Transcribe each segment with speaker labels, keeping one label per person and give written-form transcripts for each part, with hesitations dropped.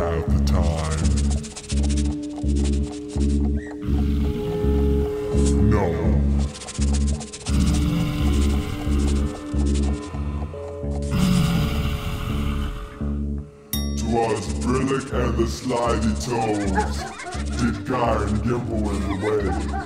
Speaker 1: have the time. No. 'Twas Brillick and the Slidey Toes did gyre and gimble in the way.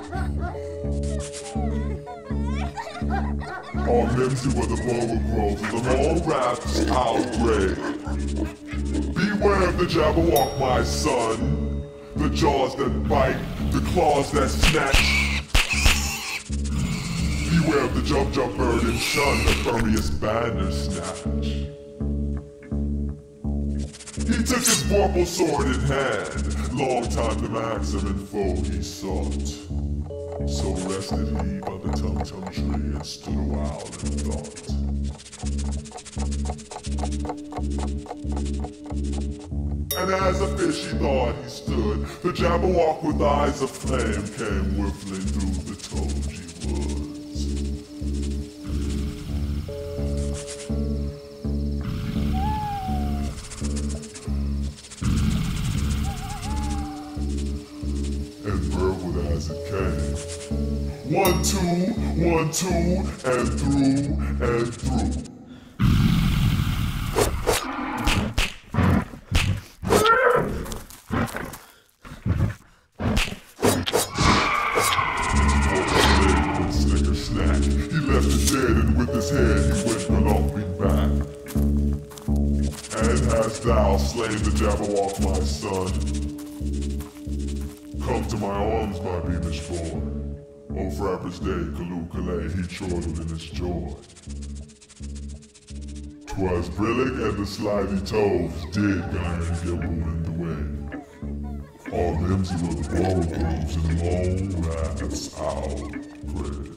Speaker 1: All mimsy were the bogle groves, and them all raps out gray. Beware of the Jabberwock, my son, the jaws that bite, the claws that snatch. Beware of the jump bird and shun the furriest bandersnatch. He took his vorpal sword in hand, long time the maximum foe he sought. So rested he by the tum-tum tree and stood a while in thought. And as a fish he thought he stood, the Jabberwock with eyes of flame came whiffling through the togy woods. And burbled as it came. 1, 2, 1, 2, and through, and through. Snicker snack, he left it dead, and with his head he went galumphing back. And hast thou slain the Jabberwock, my son? Come to my arms, my beamish boy. O Frapper's day, Kaloo-Kalay, he chortled in his joy. 'Twas Brillick and the Slidey Toes did gyre and gimble in the way. All mimsy were the bogle groves and long raps out gray.